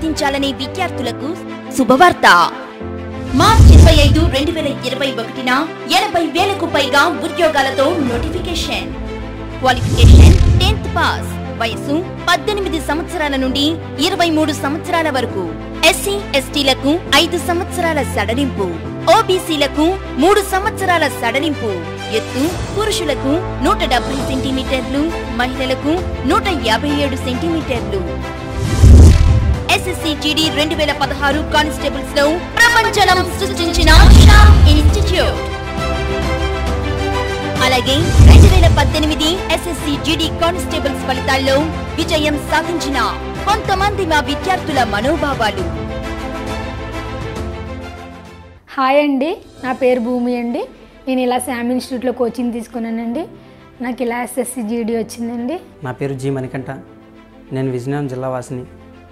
సాధించాలనే విద్యార్థులకు శుభవార్త. మార్చి 25, 2021న 80,000కు పైగా ఉద్యోగాలతో నోటిఫికేషన్. Qualification 10th pass. వయసు 18 సంవత్సరాల నుండి 23 సంవత్సరాల వరకు. ఎస్సీ ఎస్టీలకు 5 సంవత్సరాల సడలింపు. ఓబీసీలకు 3 సంవత్సరాల సడలింపు. ఎత్తు పురుషులకు 170 సెంటీమీటర్లు, మహిళలకు 157 సెంటీమీటర్లు. ఎస్ఎస్సి జీడీ 2016 కానిస్టేబుల్స్ లో ప్రపంచం సృష్టించిన షామ్ ఇన్స్టిట్యూట్. అలాగే 2018 ఎస్ఎస్సి జీడీ కానిస్టేబుల్స్ ఫలితాల్లో విజయం సాధించిన కొంతమంది మా విద్యార్థుల మనోభావాలు. హాయ్ అండి, నా పేరు భూమి అండి. నేను ఇలా శామ్ ఇన్స్టిట్యూట్లో కోచింగ్ తీసుకున్నానండి. నాకు ఇలా ఎస్ఎస్సి జీడీ వచ్చిందండి. నా పేరు జి మణికంఠ. నేను విజయనగరం జిల్లా వాసిని.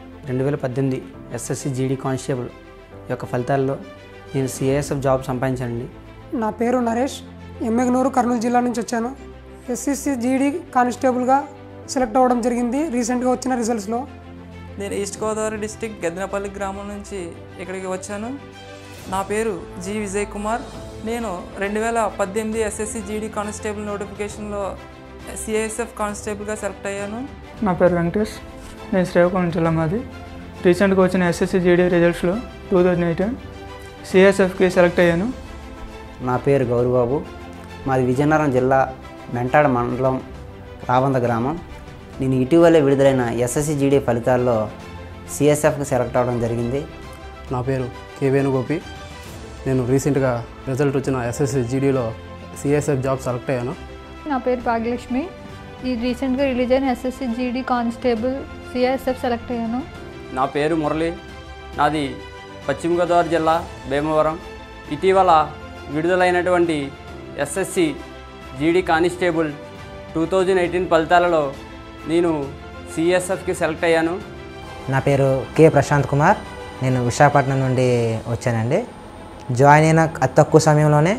2018 ఎస్ఎస్సి జీడీ కానిస్టేబుల్ యొక్క ఫలితాల్లో నేను సిఐఎస్ఎఫ్ జాబ్ సంపాదించానండి. నా పేరు నరేష్. ఎమ్మెగనూరు కర్నూలు జిల్లా నుంచి వచ్చాను. ఎస్ఎస్సి జీడీ కానిస్టేబుల్గా సెలెక్ట్ అవ్వడం జరిగింది రీసెంట్గా వచ్చిన రిజల్ట్స్లో. నేను ఈస్ట్ గోదావరి డిస్టిక్ గెద్దనపల్లి గ్రామం నుంచి ఇక్కడికి వచ్చాను. నా పేరు జి విజయ్ కుమార్. నేను 2018 ఎస్ఎస్సి జీడీ కానిస్టేబుల్ నోటిఫికేషన్లో సిఐఎస్ఎఫ్ కానిస్టేబుల్గా సెలెక్ట్ అయ్యాను. నా పేరు వెంకటేష్. నేను శ్రీకాకుళం జిల్లా మాది. రీసెంట్గా వచ్చిన ఎస్ఎస్సి జీడీ రిజల్ట్స్లో 2018 సిఐఎస్ఎఫ్కి సెలెక్ట్ అయ్యాను. నా పేరు గౌరవబాబు. మాది విజయనగరం జిల్లా మెంటాడ మండలం రావంద గ్రామం. నేను ఇటీవలే విడుదలైన ఎస్ఎస్సి జీడీ ఫలితాల్లో సిఎస్ఎఫ్కి సెలెక్ట్ అవ్వడం జరిగింది. నా పేరు కే వేణుగోపి. నేను రీసెంట్గా రిజల్ట్ వచ్చిన ఎస్ఎస్సి జీడీలో సిఎస్ఎఫ్ జాబ్ సెలెక్ట్ అయ్యాను. నా పేరు భాగ్యలక్ష్మి. ఈ రీసెంట్గా రిలీజ్ అయిన SSC GD constable CISF select అయ్యాను. నా పేరు మురళి. నాది పశ్చిమ గోదావరి జిల్లా భీమవరం. ఇటీవల విడుదలైనటువంటి ఎస్ఎస్సి జీడీ కానిస్టేబుల్ 2018 ఫలితాలలో నేను సిఎస్ఎఫ్కి సెలెక్ట్ అయ్యాను. నా పేరు కె ప్రశాంత్ కుమార్. నేను విశాఖపట్నం నుండి వచ్చానండి. జాయిన్ అయిన అతి తక్కువ సమయంలోనే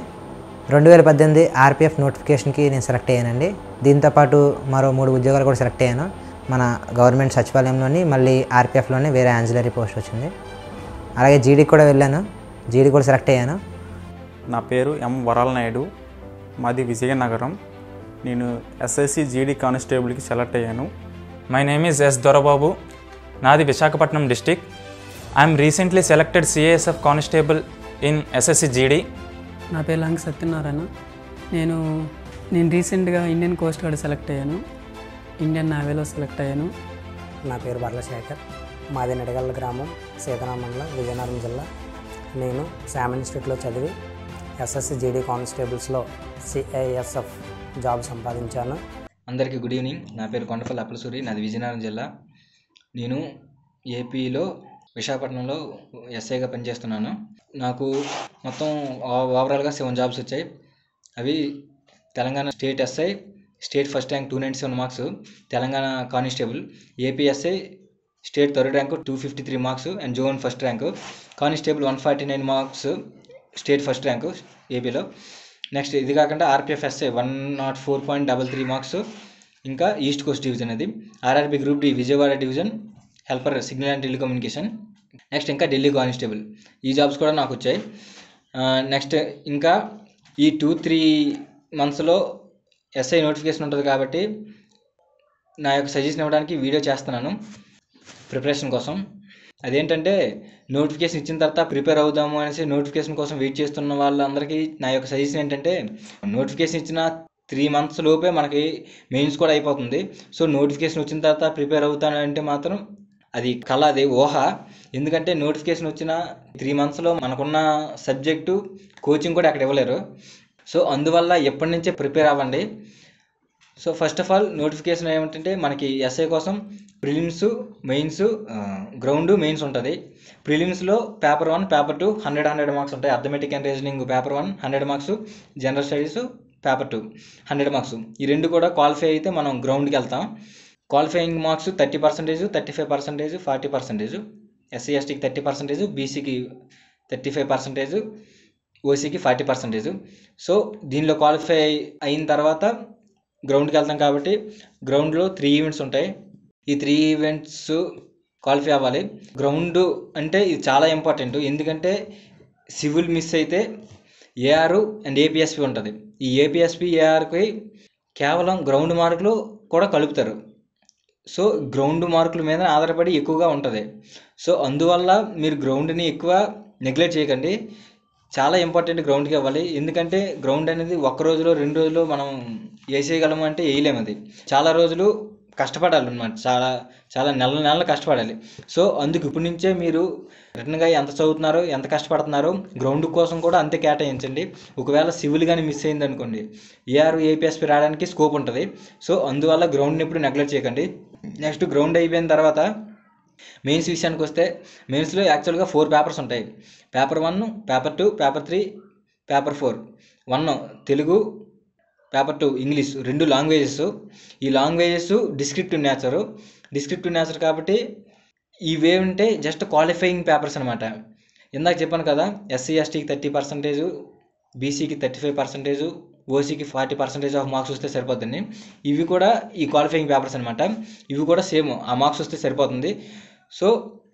2018 ఆర్పిఎఫ్ నోటిఫికేషన్కి నేను సెలెక్ట్ అయ్యానండి. దీంతోపాటు మరో 3 ఉద్యోగాలు కూడా సెలెక్ట్ అయ్యాను. మన గవర్నమెంట్ సచివాలయంలోని, మళ్ళీ ఆర్పిఎఫ్లోనే వేరే యాన్సిలరీ పోస్ట్ వచ్చింది. అలాగే జీడీ కూడా వెళ్ళాను, జీడీ కూడా సెలెక్ట్ అయ్యాను. నా పేరు ఎం వరాల నాయుడు. మాది విజయనగరం. నేను ఎస్ఎస్సి జీడీ కానిస్టేబుల్కి సెలెక్ట్ అయ్యాను. My name is S Dorababu. నాది Visakhapatnam district. I'm recently selected CISF constable in SSC GD. నా పేరు లంక సత్యనారాయణ. నేను రీసెంట్గా ఇండియన్ కోస్ట్ గార్డ్ సెలెక్ట్ అయ్యాను. ఇండియన్ నేవీలో సెలెక్ట్ అయ్యాను. నా పేరు బర్ల శేఖర్. మాది నెడగల్ల గ్రామం, సీతారాం మండలం, విజయనగరం జిల్లా. నేను శామ్ ఇన్స్టిట్యూట్లో చదివి ఎస్ఎస్సి జీడీ కానిస్టేబుల్స్లో సిఐఎస్ఎఫ్ జాబ్ సంపాదించాను. అందరికీ గుడ్ ఈవినింగ్. నా పేరు కొండపల్లి అప్పలసూరి. నాది విజయనగరం జిల్లా. నేను ఏపీలో విశాఖపట్నంలో ఎస్ఐగా పనిచేస్తున్నాను. నాకు మొత్తం ఓవరాల్గా 7 జాబ్స్ వచ్చాయి. అవి Telangana state SI, state first rank 297 marks, Telangana constable, AP SI state third rank 253 marks and zone first rank, constable 149 marks state first rank ఏపీలో. నెక్స్ట్ ఇది కాకుండా ఆర్పిఎఫ్ ఎస్ఐ 104.33 మార్క్స్, ఇంకా ఈస్ట్ కోస్ట్ డివిజన్, అది RRB group D Vijayawada division helper signal and telecommunication. Next ఇంకా Delhi constable. ఈ jobs కూడా నాకు వచ్చాయి. నెక్స్ట్ ఇంకా ఈ 2-3 మంత్స్లో ఎస్ఐ నోటిఫికేషన్ ఉంటుంది కాబట్టి నా యొక్క సజెషన్ ఇవ్వడానికి వీడియో చేస్తున్నాను ప్రిపరేషన్ కోసం. అదేంటంటే నోటిఫికేషన్ ఇచ్చిన తర్వాత ప్రిపేర్ అవుదాము అనేసి నోటిఫికేషన్ కోసం వెయిట్ చేస్తున్న వాళ్ళందరికీ నా యొక్క సజెషన్ ఏంటంటే, నోటిఫికేషన్ ఇచ్చిన 3 మంత్స్ లోపే మనకి మెయిన్స్ కూడా అయిపోతుంది. సో నోటిఫికేషన్ వచ్చిన తర్వాత ప్రిపేర్ అవుతానంటే మాత్రం అది కళ, అది ఊహ. ఎందుకంటే నోటిఫికేషన్ వచ్చిన 3 మంత్స్లో మనకున్న సబ్జెక్టు కోచింగ్ కూడా అక్కడ ఇవ్వలేరు. సో అందువల్ల ఎప్పటి నుంచే ప్రిపేర్ అవ్వండి. So first of all notification ఏమిటంటే మనకి ఎస్ఐ కోసం ప్రిలిమ్స్, మెయిన్స్, గ్రౌండ్, మెయిన్స్ ఉంటుంది. ప్రిలిమ్స్లో పేపర్ 1, పేపర్ 2 100 మార్క్స్ ఉంటాయి. Arithmetic and reasoning paper 1 100 marks, general studies paper 2 100 marks. ఈ రెండు కూడా క్వాలిఫై అయితే మనం గ్రౌండ్కి వెళ్తాం. Qualifying marks 30%, 35%, 40%. ఎస్సీ ఎస్టీకి 30%, బీసీకి 35%, ఓసీకి 40%. సో దీనిలో క్వాలిఫై అయిన తర్వాత గ్రౌండ్కి వెళ్తాం కాబట్టి గ్రౌండ్లో 3 ఈవెంట్స్ ఉంటాయి. ఈ 3 ఈవెంట్స్ క్వాలిఫై అవ్వాలి. గ్రౌండ్ అంటే ఇది చాలా ఇంపార్టెంట్. ఎందుకంటే సివిల్ మిస్ అయితే ఏఆర్ అండ్ ఏపీఎస్పి ఉంటుంది. ఈ ఏపీఎస్పి ఏఆర్కి కేవలం గ్రౌండ్ మార్కులు కూడా కలుపుతారు. సో గ్రౌండ్ మార్కుల మీద ఆధారపడి ఎక్కువగా ఉంటుంది. సో అందువల్ల మీరు గ్రౌండ్ని ఎక్కువ నెగ్లెక్ట్ చేయకండి. చాలా ఇంపార్టెంట్ గ్రౌండ్కి ఇవ్వాలి. ఎందుకంటే గ్రౌండ్ అనేది ఒక్క రోజులో 2 రోజుల్లో మనం వేసేయగలము అంటే వేయలేము. అది చాలా రోజులు కష్టపడాలి అన్నమాట. చాలా నెలలు కష్టపడాలి. సో అందుకు ఇప్పటి నుంచే మీరు రిటర్న్గా ఎంత చదువుతున్నారో ఎంత కష్టపడుతున్నారో గ్రౌండ్ కోసం కూడా అంతే కేటాయించండి. ఒకవేళ సివిల్ కానీ మిస్ అయింది అనుకోండి, ఏఆర్ ఏపీఎస్పి రావడానికి స్కోప్ ఉంటుంది. సో అందువల్ల గ్రౌండ్ని ఎప్పుడు నెగ్లెక్ట్ చేయకండి. నెక్స్ట్ గ్రౌండ్ అయిపోయిన తర్వాత మెయిన్స్ విషయానికి వస్తే, మెయిన్స్లో యాక్చువల్గా 4 పేపర్స్ ఉంటాయి. Paper 1, paper 2, paper 3, paper 4. 1 Telugu, paper 2 English, 2 languages. ఈ లాంగ్వేజెస్ డిస్క్రిప్టివ్ నేచర్ కాబట్టి ఇవేంటే జస్ట్ క్వాలిఫైయింగ్ పేపర్స్ అనమాట. ఇందాక చెప్పాను కదా, ఎస్సీ ఎస్టీకి 30%, బీసీకి 35%, ఓసీకి 40% ఆఫ్ మార్క్స్ వస్తే సరిపోతుంది. ఇవి కూడా ఈ క్వాలిఫైయింగ్ పేపర్స్ అనమాట. ఇవి కూడా సేమ్ ఆ మార్క్స్ వస్తే సరిపోతుంది. సో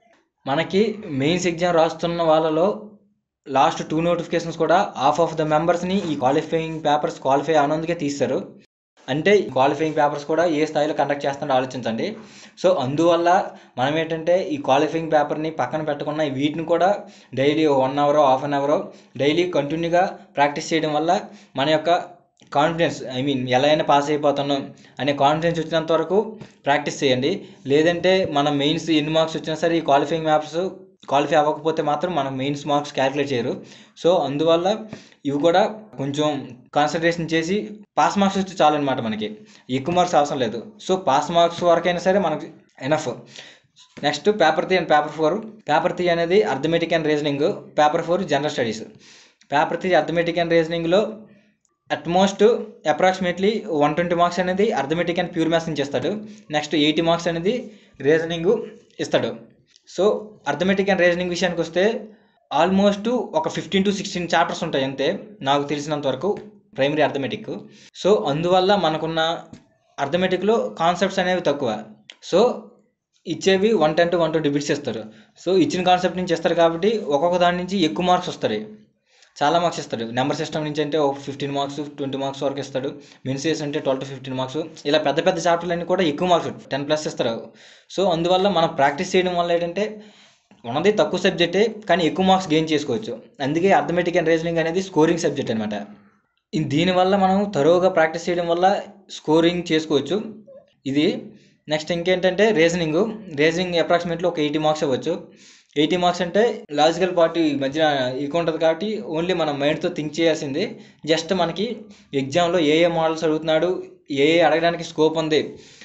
మనకి మెయిన్స్ ఎగ్జామ్ రాస్తున్న వాళ్ళలో లాస్ట్ 2 నోటిఫికేషన్స్ కూడా హాఫ్ ఆఫ్ ద మెంబర్స్ని ఈ క్వాలిఫైయింగ్ పేపర్స్ క్వాలిఫై అవనందుకే తీస్తారు. అంటే ఈ క్వాలిఫైయింగ్ పేపర్స్ కూడా ఏ స్థాయిలో కండక్ట్ చేస్తారో ఆలోచించండి. సో అందువల్ల మనం ఏంటంటే ఈ క్వాలిఫైయింగ్ పేపర్ని పక్కన పెట్టకుండా వీటిని కూడా డైలీ 1 అవరో హాఫ్ అన్ అవరో డైలీ కంటిన్యూగా ప్రాక్టీస్ చేయడం వల్ల మన యొక్క కాన్ఫిడెన్స్, ఎలా అయినా పాస్ అయిపోతాను అనే కాన్ఫిడెన్స్ వచ్చినంత వరకు ప్రాక్టీస్ చేయండి. లేదంటే మనం మెయిన్స్ ఎన్ని మార్క్స్ వచ్చినా సరే ఈ క్వాలిఫైయింగ్ మ్యాప్స్ క్వాలిఫై అవ్వకపోతే మాత్రం మనం మెయిన్స్ మార్క్స్ క్యాలిక్యులేట్ చేయరు. సో అందువల్ల ఇవి కూడా కొంచెం కాన్సన్ట్రేషన్ చేసి పాస్ మార్క్స్ వస్తే చాలు అనమాట. మనకి ఎక్కువ మార్క్స్ అవసరం లేదు. సో పాస్ మార్క్స్ వరకైనా సరే మనకి enough. Next paper 3 and paper 4. Paper 3 అనేది arithmetic and reasoning, paper 4 general studies. Paper 3 arithmetic and రీజనింగ్లో అట్మోస్ట్ అప్రాక్సిమేట్లీ 120 మార్క్స్ అనేది అర్థమెటిక్ అండ్ ప్యూర్ మ్యాథ్స్ నుంచి ఇస్తాడు. నెక్స్ట్ 80 మార్క్స్ అనేది రీజనింగ్ ఇస్తాడు. సో అర్థమెటిక్ అండ్ రీజనింగ్ విషయానికి వస్తే ఆల్మోస్ట్ ఒక 15 to 16 చాప్టర్స్ ఉంటాయి అంతే నాకు తెలిసినంత వరకు ప్రైమరీ అర్థమెటిక్. సో అందువల్ల మనకున్న అర్థమెటిక్లో కాన్సెప్ట్స్ అనేవి తక్కువ. సో ఇచ్చేవి 110 to 120 బిట్స్ ఇస్తారు. సో ఇచ్చిన కాన్సెప్ట్ నుంచి ఇస్తారు కాబట్టి ఒక్కొక్క దాని నుంచి ఎక్కువ మార్క్స్ వస్తాయి. చాలా మార్క్స్ ఇస్తాడు. నెంబర్ సిస్టమ్ నుంచి అంటే ఒక 15 మార్క్స్ 20 మార్క్స్ వరకు ఇస్తాడు. మెన్సియస్ అంటే 12 to 15 మార్క్స్. ఇలా పెద్ద పెద్ద చాప్టర్లన్నీ కూడా ఎక్కువ మార్క్స్ 10+ ఇస్తారు. సో అందువల్ల మనం ప్రాక్టీస్ చేయడం వల్ల ఏంటంటే ఉన్నది తక్కువ సబ్జెక్టే కానీ ఎక్కువ మార్క్స్ గెయిన్ చేసుకోవచ్చు. అందుకే అర్థమెటిక్ అండ్ రీజనింగ్ అనేది స్కోరింగ్ సబ్జెక్ట్ అనమాట. దీనివల్ల మనం తరోగా ప్రాక్టీస్ చేయడం వల్ల స్కోరింగ్ చేసుకోవచ్చు. ఇది నెక్స్ట్ ఇంకేంటంటే రీజనింగ్ అప్రాక్సిమేట్లీ ఒక 80 మార్క్స్ అవ్వచ్చు. 80 మార్క్స్ అంటే లాజికల్ పార్ట్ మధ్య ఎక్కువ ఉంటుంది కాబట్టి ఓన్లీ మనం మైండ్తో థింక్ చేయాల్సిందే. జస్ట్ మనకి ఎగ్జామ్లో ఏ మోడల్స్ అడుగుతున్నాడు, ఏ అడగడానికి స్కోప్ ఉంది,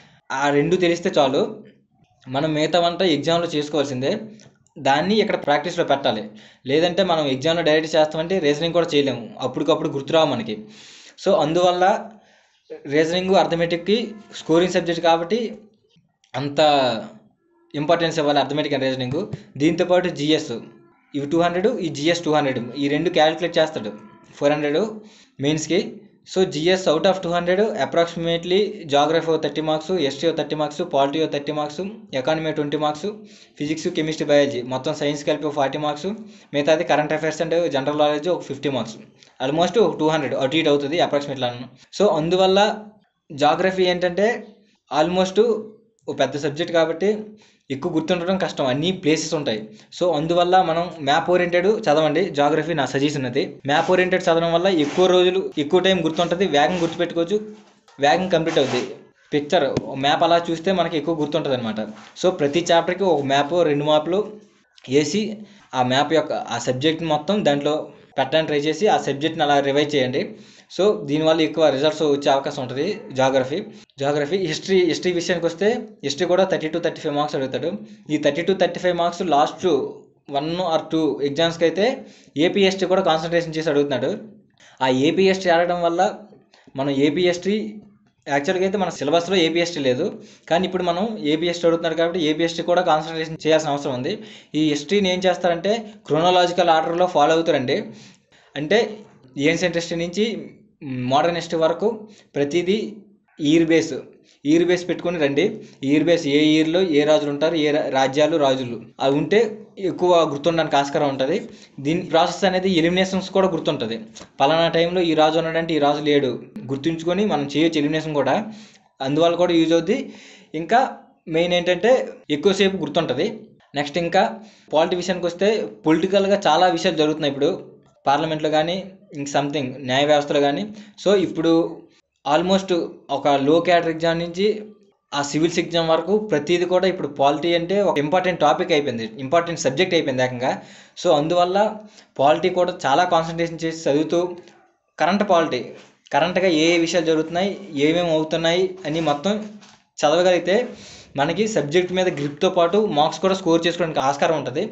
ఆ 2 తెలిస్తే చాలు. మనం మిగతావంతా ఎగ్జామ్లో చేసుకోవాల్సిందే. దాన్ని ఇక్కడ ప్రాక్టీస్లో పెట్టాలి. లేదంటే మనం ఎగ్జామ్లో డైరెక్ట్ చేస్తామంటే రీజనింగ్ కూడా చేయలేము, అప్పటికప్పుడు గుర్తురావు మనకి. సో అందువల్ల రీజనింగ్ అర్థమెటిక్కి స్కోరింగ్ సబ్జెక్ట్ కాబట్టి అంత ఇంపార్టెన్స్ ఇవ్వాలి అర్థమెటిక్ అండ్ రీజనింగ్. దీంతోపాటు జిఎస్ ఇవి 200, ఈ జిఎస్ 200, ఈ 2 క్యాలిక్యులేట్ చేస్తాడు 400 మెయిన్స్కి. So GS out of 200 approximately geography 30 marks, history 30 marks, polity 30 marks, economy 20 marks, physics chemistry biology మొత్తం సైన్స్ కలిపి 40 మార్క్స్, మిగతాది current affairs and general knowledge ఒక 50 మార్క్స్. ఆల్మోస్ట్ 200 అటు ఇటు అవుతుంది అప్రాక్సిమేట్లా. సో అందువల్ల జాగ్రఫీ ఏంటంటే ఆల్మోస్ట్ ఒక పెద్ద సబ్జెక్ట్ కాబట్టి ఎక్కువ గుర్తుండడం కష్టం, అన్ని ప్లేసెస్ ఉంటాయి. సో అందువల్ల మనం మ్యాప్ ఓరియంటెడ్ చదవండి. జాగ్రఫీ నా సజెషన్ అది. మ్యాప్ ఓరియంటెడ్ చదవడం వల్ల ఎక్కువ టైం గుర్తుంటుంది, వేగం గుర్తుపెట్టుకోవచ్చు, వేగం కంప్లీట్ అవుతుంది. పిక్చర్ మ్యాప్ అలా చూస్తే మనకి ఎక్కువ గుర్తుంటుంది అనమాట. సో ప్రతి చాప్టర్కి ఒక మ్యాప్ 2 మ్యాప్లు వేసి ఆ మ్యాప్ యొక్క ఆ సబ్జెక్ట్ మొత్తం దాంట్లో పెట్టడానికి ట్రై చేసి ఆ సబ్జెక్ట్ని అలా రివైజ్ చేయండి. సో దీనివల్ల ఎక్కువ రిజల్ట్స్ వచ్చే అవకాశం ఉంటుంది. జాగ్రఫీ హిస్టరీ విషయానికి వస్తే హిస్టరీ కూడా 30 to 35 మార్క్స్ అడుగుతాడు. ఈ 30 to 35 మార్క్స్ లాస్ట్ 1 or 2 ఎగ్జామ్స్కి అయితే ఏపీ హిస్టరీ కూడా కాన్సన్ట్రేషన్ చేసి అడుగుతున్నాడు. ఆ ఏపీ హిస్టరీ ఆడడం వల్ల మనం ఏపీ హిస్టరీ యాక్చువల్గా అయితే మన సిలబస్లో ఏపీ హిస్టరీ లేదు, కానీ ఇప్పుడు మనం ఏపీ హిస్టరీ అడుగుతున్నారు కాబట్టి ఏపీ హిస్టరీ కూడా కాన్సన్ట్రేషన్ చేయాల్సిన అవసరం ఉంది. ఈ హిస్టరీని ఏం చేస్తారంటే క్రోనాలజికల్ ఆర్డర్లో ఫాలో అవుతారండి. అంటే ఏన్షియంట్ హిస్టరీ నుంచి మోడర్న్ హిస్టరీ వరకు ప్రతిదీ ఇయర్ బేస్ పెట్టుకొని రండి. ఇయర్ బేస్ ఏ ఇయర్లో ఏ రాజులు ఉంటారు, ఏ రాజులు అవి ఉంటే ఎక్కువ గుర్తుండడానికి ఆస్కారం ఉంటుంది. దీని ప్రాసెస్ అనేది ఎలిమినేషన్స్ కూడా గుర్తుంటుంది. పలానా టైంలో ఈ రాజు ఉన్నాడంటే ఈ రాజు లేడు గుర్తుంచుకొని మనం చేయొచ్చు ఎలిమినేషన్ కూడా. అందువల్ల కూడా యూజ్ అవుద్ది. ఇంకా మెయిన్ ఏంటంటే ఎక్కువసేపు గుర్తుంటుంది. నెక్స్ట్ ఇంకా పాలిటీ విషయానికి వస్తే పొలిటికల్గా చాలా విషయాలు జరుగుతున్నాయి ఇప్పుడు పార్లమెంట్లో కానీ ఇంక సంథింగ్ న్యాయ వ్యవస్థలో కానీ. సో ఇప్పుడు ఆల్మోస్ట్ ఒక లో క్యాడర్ ఎగ్జామ్ నుంచి ఆ సివిల్స్ ఎగ్జామ్ వరకు ప్రతిదీ కూడా ఇప్పుడు పాలిటీ అంటే ఒక ఇంపార్టెంట్ టాపిక్ అయిపోయింది, ఇంపార్టెంట్ సబ్జెక్ట్ అయిపోయింది ఏకంగా. సో అందువల్ల పాలిటీ కూడా చాలా కాన్సన్ట్రేషన్ చేసి చదువుతూ కరెంట్గా ఏ విషయాలు జరుగుతున్నాయి, ఏమేమి అవుతున్నాయి అని మొత్తం చదవగలిగితే మనకి సబ్జెక్ట్ మీద గ్రిప్తో పాటు మార్క్స్ కూడా స్కోర్ చేసుకోవడానికి ఆస్కారం ఉంటుంది.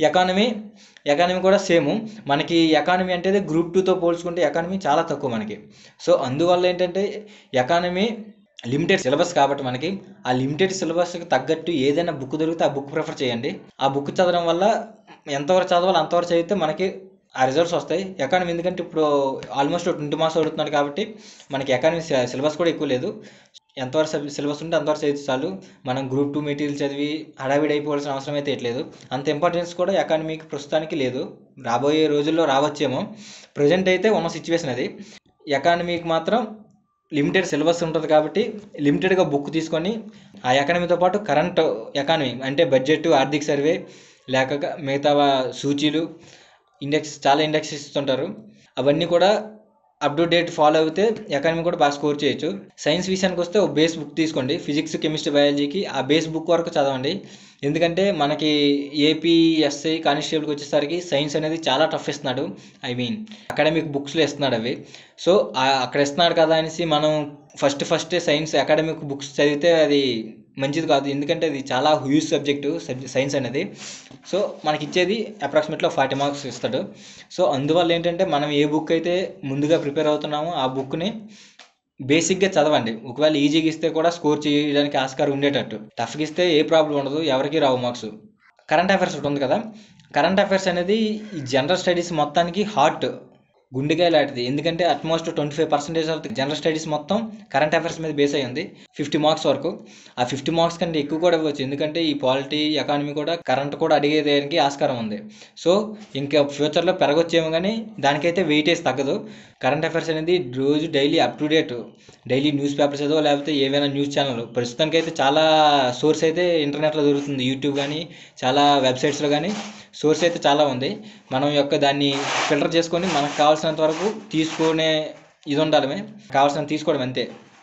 ఎకానమీ కూడా సేమ్. మనకి ఎకానమీ అంటే గ్రూప్ 2తో పోల్చుకుంటే ఎకానమీ చాలా తక్కువ మనకి. సో అందువల్ల ఏంటంటే ఎకానమీ లిమిటెడ్ సిలబస్ కాబట్టి మనకి ఆ లిమిటెడ్ సిలబస్కి తగ్గట్టు ఏదైనా బుక్ దొరికితే ఆ బుక్ ప్రిఫర్ చేయండి. ఆ బుక్ చదవడం వల్ల ఎంతవరకు చదవాలి అంతవరకు చదివితే మనకి ఆ రిజల్ట్స్ వస్తాయి. ఎకానమీ ఎందుకంటే ఇప్పుడు ఆల్మోస్ట్ 20 మార్క్స్ అడుగుతున్నాడు కాబట్టి మనకి ఎకానమీ సిలబస్ కూడా ఎక్కువ లేదు. ఎంతవరకు సిలబస్ ఉంటే అంతవరకు చదివితే చాలు. మనం గ్రూప్ 2 మెటీరియల్ చదివి హడావిడి అయిపోవాల్సిన అవసరం అయితే లేదు. అంత ఇంపార్టెన్స్ కూడా ఎకానమీకి ప్రస్తుతానికి లేదు. రాబోయే రోజుల్లో రావచ్చేమో. ప్రజెంట్ అయితే ఉన్న సిచ్యువేషన్ అది. ఎకానమీకి మాత్రం లిమిటెడ్ సిలబస్ ఉంటుంది కాబట్టి లిమిటెడ్గా బుక్ తీసుకొని ఆ ఎకానమీతో పాటు కరెంట్ ఎకానమీ అంటే బడ్జెట్, ఆర్థిక సర్వే, లేక మిగతా సూచీలు, చాలా ఇండెక్స్ ఇస్తుంటారు. అవన్నీ కూడా అప్ టు డేట్ ఫాలో అయితే ఎకానమీ కూడా బాగా స్కోర్ చేయొచ్చు. సైన్స్ విషయానికి వస్తే ఒక బేస్ బుక్ తీసుకోండి. ఫిజిక్స్, కెమిస్ట్రీ, బయాలజీకి ఆ బేస్ బుక్ వరకు చదవండి. ఎందుకంటే మనకి ఏపీఎస్ఐ కానిస్టేబుల్కి వచ్చేసరికి సైన్స్ అనేది చాలా టఫ్ ఇస్తున్నాడు. అకాడమిక్ బుక్స్లో ఇస్తున్నాడు అవి. సో అక్కడ ఇస్తున్నాడు కదా అనేసి మనం ఫస్ట్ సైన్స్ అకాడమిక్ బుక్స్ చదివితే అది మంచిది కాదు. ఎందుకంటే అది చాలా హ్యూజ్ సబ్జెక్టు సైన్స్ అనేది. సో మనకి ఇచ్చేది అప్రాక్సిమేట్లీ 40 మార్క్స్ ఇస్తాడు. సో అందువల్ల ఏంటంటే మనం ఏ బుక్ అయితే ముందుగా ప్రిపేర్ అవుతున్నామో ఆ బుక్ని బేసిక్గా చదవండి. ఒకవేళ ఈజీగా ఇస్తే కూడా స్కోర్ చేయడానికి ఆస్కారం ఉండేటట్టు. టఫ్గా ఇస్తే ఏ ప్రాబ్లం ఉండదు, ఎవరికి రావు మార్క్స్. కరెంట్ అఫైర్స్ ఒకటి ఉంది కదా. కరెంట్ అఫైర్స్ అనేది ఈ జనరల్ స్టడీస్ మొత్తానికి హార్ట్, గుండెకాయ లాంటిది. ఎందుకంటే అట్మోస్ట్ 25% ఆఫ్ జనరల్ స్టడీస్ మొత్తం కరెంట్ అఫైర్స్ మీద బేస్ అయ్యింది. 50 మార్క్స్ వరకు. ఆ 50 మార్క్స్ కంటే ఎక్కువ కూడా ఇవ్వచ్చు. ఎందుకంటే ఈ పాలిటీ, ఎకానమీ కూడా కరెంట్ కూడా అడిగేదానికి ఆస్కారం ఉంది. సో ఇంకా ఫ్యూచర్లో పెరగొచ్చేమో కానీ దానికైతే వెయిటేజ్ తగ్గదు. కరెంట్ అఫైర్స్ అనేది రోజు daily up to date, daily newspapers ఏదో లేకపోతే ఏవైనా న్యూస్ ఛానల్. ప్రస్తుతానికి అయితే చాలా సోర్స్ అయితే ఇంటర్నెట్లో దొరుకుతుంది. యూట్యూబ్ కానీ చాలా వెబ్సైట్స్లో కానీ సోర్స్ అయితే చాలా ఉంది. మనం దాన్ని ఫిల్టర్ చేసుకొని మనకు కావాల్సినంత వరకు తీసుకునే ఇది ఉండాలి, కావాల్సినంత తీసుకోవడం అంతే.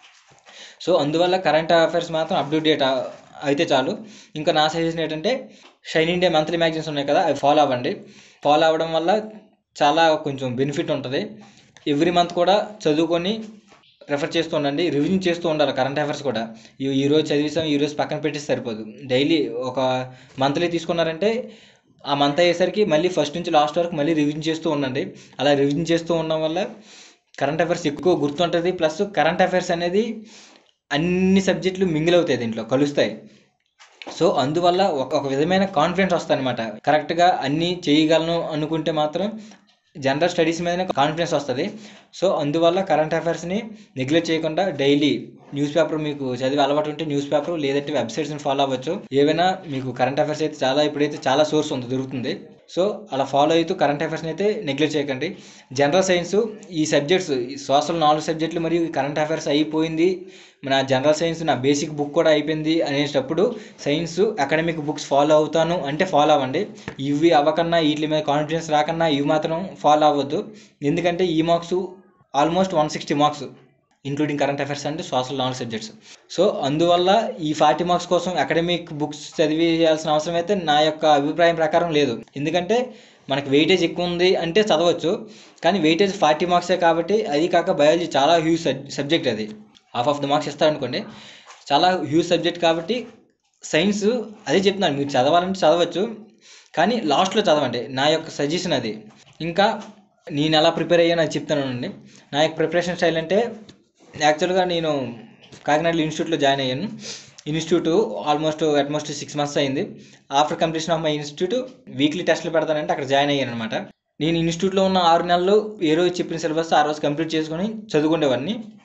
సో అందువల్ల కరెంట్ అఫైర్స్ మాత్రం అప్ టు డేట్ అయితే చాలు. ఇంకా నా సజెషన్ ఏంటంటే షైన్ ఇండియా మంత్లీ మ్యాగజైన్స్ ఉన్నాయి కదా, అవి ఫాలో అవ్వండి. ఫాలో అవ్వడం వల్ల చాలా కొంచెం బెనిఫిట్ ఉంటుంది. ఎవ్రీ మంత్ కూడా చదువుకొని రెఫర్ చేస్తూ ఉండండి, రివిజన్ చేస్తూ ఉండాలి. కరెంట్ అఫైర్స్ కూడా ఈరోజు చదివిస్తాం, ఈరోజు పక్కన పెట్టేసి సరిపోదు. డైలీ ఒక మంత్లీ తీసుకున్నారంటే ఆ మంత్ అయ్యేసరికి మళ్ళీ ఫస్ట్ నుంచి లాస్ట్ వరకు మళ్ళీ రివిజన్ చేస్తూ ఉండండి. అలా రివిజన్ చేస్తూ ఉండడం వల్ల కరెంట్ అఫైర్స్ ఎక్కువ గుర్తుంటుంది. ప్లస్ కరెంట్ అఫైర్స్ అనేది అన్ని సబ్జెక్టులు మింగిల్ అవుతాయి, దీంట్లో కలుస్తాయి. సో అందువల్ల ఒక విధమైన కాన్ఫిడెన్స్ వస్తుంది అనమాట. కరెక్ట్గా అన్నీ చేయగలను అనుకుంటే మాత్రం జనరల్ స్టడీస్ మీదనే కాన్ఫిడెన్స్ వస్తుంది. సో అందువల్ల కరెంట్ అఫైర్స్ని నెగ్లెక్ట్ చేయకుండా డైలీ న్యూస్ పేపర్, మీకు చదివి అలవాటు ఉంటే న్యూస్ పేపర్ లేదంటే వెబ్సైట్స్ని ఫాలో అవ్వచ్చు. ఏవైనా మీకు కరెంట్ అఫైర్స్ అయితే ఇప్పుడైతే చాలా సోర్స్ దొరుకుతుంది. సో అలా ఫాలో అవుతూ కరెంట్ అఫైర్స్ని అయితే నెగ్లెక్ట్ చేయకండి. జనరల్ సైన్స్ ఈ సబ్జెక్ట్స్, ఈ సోషల్ 4 సబ్జెక్టులు మరియు కరెంట్ అఫైర్స్ అయిపోయింది, నా జనరల్ సైన్స్ నా బేసిక్ బుక్ కూడా అయిపోయింది అనేటప్పుడు సైన్స్ అకాడమిక్ బుక్స్ ఫాలో అవుతాను అంటే ఫాలో అవ్వండి. ఇవి అవ్వకన్నా, వీటి మీద కాన్ఫిడెన్స్ రాకన్నా ఇవి మాత్రం ఫాలో అవ్వద్దు. ఎందుకంటే ఈ marks almost 160 marks including current affairs అంటే సోషల్ 4 సబ్జెక్ట్స్. సో అందువల్ల ఈ 40 మార్క్స్ కోసం అకాడమిక్ బుక్స్ చదివేయాల్సిన అవసరం అయితే నా యొక్క అభిప్రాయం ప్రకారం లేదు. ఎందుకంటే మనకి వెయిటేజ్ ఎక్కువ ఉంది అంటే చదవచ్చు, కానీ వెయిటేజ్ 40 మార్క్సే కాబట్టి. అది కాక బయాలజీ చాలా హ్యూజ్ సబ్జెక్ట్, అది హాఫ్ ఆఫ్ ద మార్క్స్ ఇస్తారనుకోండి, చాలా హ్యూజ్ సబ్జెక్ట్ కాబట్టి. సైన్స్ అదే చెప్తున్నాను, మీరు చదవాలంటే చదవచ్చు, కానీ లాస్ట్లో చదవండి, నా యొక్క సజెషన్ అది. ఇంకా నేను ఎలా ప్రిపేర్ అయ్యాను అది చెప్తానండి. నా యొక్క ప్రిపరేషన్ స్టైల్ అంటే యాక్చువల్గా నేను కాకినాడలో ఇన్స్టిట్యూట్లో జాయిన్ అయ్యాను. ఇన్స్టిట్యూట్ అట్మోస్ట్ 6 months అయింది. After completion of my institute weekly టెస్టులు పెడతానంటే అక్కడ జాయిన్ అయ్యాను అనమాట. నేను ఇన్స్టిట్యూట్లో ఉన్న 6 నెలలు ఏ రోజు చెప్పిన సిలబస్ ఆ రోజు కంప్లీట్ చేసుకొని చదువుకునేవాడిని.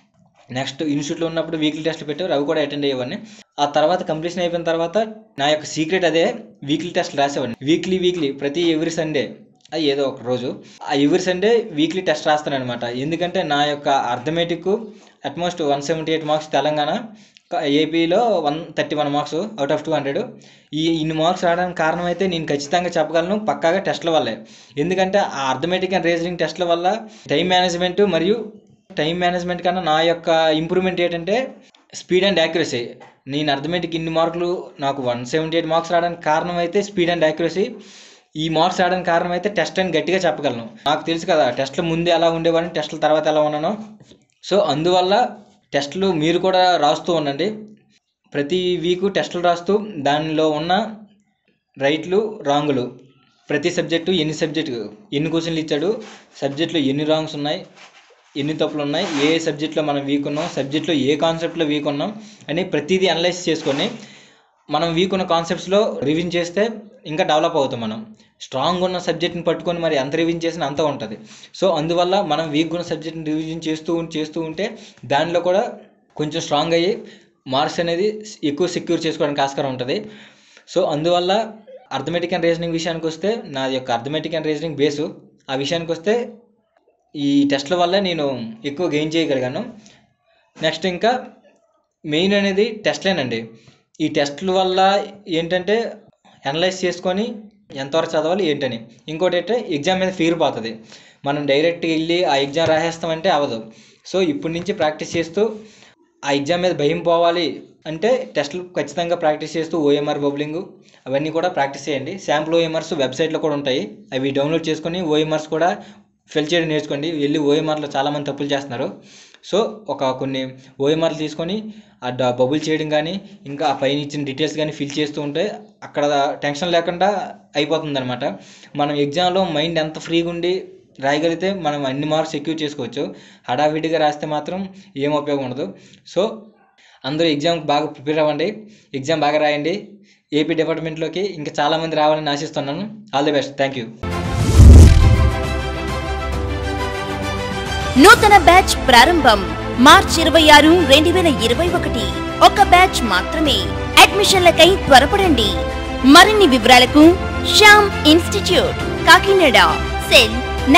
నెక్స్ట్ ఇన్స్టిట్యూట్లో ఉన్నప్పుడు వీక్లీ టెస్ట్లు పెట్టారు, అవి కూడా అటెండ్ అయ్యేవాడిని. ఆ తర్వాత కంప్లీషన్ అయిపోయిన తర్వాత నా యొక్క సీక్రెట్ అదే, వీక్లీ టెస్ట్లు రాసేవాడిని. వీక్లీ ప్రతి ఎవ్రీ సండే అది ఏదో ఒక రోజు ఆ ఎవ్రీ సండే వీక్లీ టెస్ట్ రాస్తాను అనమాట. ఎందుకంటే నా యొక్క అర్థమెటిక్ అట్మోస్ట్ 178 మార్క్స్, తెలంగాణ ఏపీలో 131 మార్క్స్ అవుట్ ఆఫ్ 200. ఇన్ని మార్క్స్ రావడానికి కారణం అయితే నేను ఖచ్చితంగా చెప్పగలను, పక్కాగా టెస్ట్ల వల్లే. ఎందుకంటే ఆ అర్థమెటిక్ అండ్ రీజనింగ్ టెస్ట్ల వల్ల టైం మేనేజ్మెంట్, మరియు టైం మేనేజ్మెంట్ కన్నా నా యొక్క ఇంప్రూవ్మెంట్ ఏంటంటే స్పీడ్ అండ్ యాక్యురసీ. నేను అర్థమెటిక్ ఇన్ని మార్కులు నాకు 178 మార్క్స్ రావడానికి కారణం అయితే స్పీడ్ అండ్ యాక్యురసీ. ఈ మార్క్స్ రావడానికి కారణం అయితే టెస్ట్ అని గట్టిగా చెప్పగలను. నాకు తెలుసు కదా టెస్ట్ల ముందే ఎలా ఉండేవాడిని, టెస్ట్ల తర్వాత ఎలా ఉన్నానో. సో అందువల్ల టెస్టులు మీరు కూడా రాస్తూ ఉండండి. ప్రతి వీకు టెస్టులు రాస్తూ దానిలో ఉన్న రైట్లు రాంగులు, ప్రతి సబ్జెక్టు ఎన్ని క్వశ్చన్లు ఇచ్చాడు, సబ్జెక్టులో ఎన్ని రాంగ్స్ ఉన్నాయి, ఎన్ని తప్పులు ఉన్నాయి, ఏ సబ్జెక్ట్లో మనం వీక్ ఉన్నాం, సబ్జెక్ట్లో ఏ కాన్సెప్ట్లో వీక్ ఉన్నాం అని ప్రతిదీ అనలైజ్ చేసుకొని మనం వీక్ ఉన్న కాన్సెప్ట్స్లో రివిజన్ చేస్తే ఇంకా డెవలప్ అవుతాం. మనం స్ట్రాంగ్ ఉన్న సబ్జెక్ట్ని పట్టుకొని మరి ఎంత రివిజన్ చేసినా అంత ఉంటుంది. సో అందువల్ల మనం వీక్ ఉన్న సబ్జెక్ట్ని రివిజన్ చేస్తూ ఉంటే దానిలో కూడా కొంచెం స్ట్రాంగ్ అయ్యి మార్క్స్ అనేది ఎక్కువ సెక్యూర్ చేసుకోవడానికి ఆస్కారం ఉంటుంది. సో అందువల్ల అర్థమెటిక్ అండ్ రీజనింగ్ విషయానికి వస్తే నా యొక్క అర్థమెటిక్ అండ్ రీజనింగ్ బేసు, ఆ విషయానికి వస్తే ఈ టెస్ట్ల వల్ల నేను ఎక్కువ గెయిన్ చేయగలిగాను. నెక్స్ట్ ఇంకా మెయిన్ అనేది టెస్ట్లేనండి. ఈ టెస్ట్ల వల్ల ఏంటంటే అనలైజ్ చేసుకొని ఎంతవరకు చదవాలి ఏంటని. ఇంకోటి అంటే ఎగ్జామ్ మీద ఫీర్ పోతుంది. మనం డైరెక్ట్గా వెళ్ళి ఆ ఎగ్జామ్ రాసేస్తామంటే అవ్వదు. సో ఇప్పటి నుంచి ప్రాక్టీస్ చేస్తూ ఆ ఎగ్జామ్ మీద భయం పోవాలి అంటే టెస్టులు ఖచ్చితంగా ప్రాక్టీస్ చేస్తూ ఓఎంఆర్ బబ్లింగ్ అవన్నీ కూడా ప్రాక్టీస్ చేయండి. శాంపుల్ ఓఎంఆర్స్ వెబ్సైట్లో కూడా ఉంటాయి, అవి డౌన్లోడ్ చేసుకొని ఓఎంఆర్స్ కూడా ఫిల్ చేయడం నేర్చుకోండి. వెళ్ళి ఓఎంఆర్లో చాలామంది తప్పులు చేస్తున్నారు. సో కొన్ని ఓఎంఆర్లు తీసుకొని ఆ బబుల్ చేయడం కానీ ఇంకా ఆ పైన ఇచ్చిన డీటెయిల్స్ కానీ ఫిల్ చేస్తూ ఉంటే అక్కడ టెన్షన్ లేకుండా అయిపోతుంది అనమాట. మనం ఎగ్జామ్లో మైండ్ ఎంత ఫ్రీగా ఉండి రాయగలిగితే మనం అన్ని మార్క్స్ సెక్యూర్ చేసుకోవచ్చు. హడావిడిగా రాస్తే మాత్రం ఏం ఉపయోగం ఉండదు. సో అందరూ ఎగ్జామ్కి బాగా ప్రిపేర్ అవ్వండి, ఎగ్జామ్ బాగా రాయండి. ఏపీ డిపార్ట్మెంట్లోకి ఇంకా చాలామంది రావాలని ఆశిస్తున్నాను. All the best. Thank you. నూతన బ్యాచ్ ప్రారంభం మార్చ్ 26, 2021. ఒక బ్యాచ్ మాత్రమే. అడ్మిషన్లకై త్వరపడండి. మరిన్ని వివరాలకు శ్యామ్ ఇన్స్టిట్యూట్ కాకినాడ, సెల్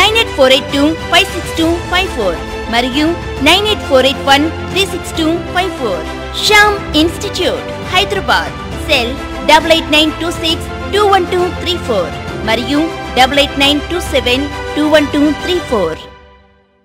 9848256254 మరియు 9848136254. శ్యామ్ ఇన్స్టిట్యూట్ హైదరాబాద్, సెల్ 8892621234 మరియు 8892721234.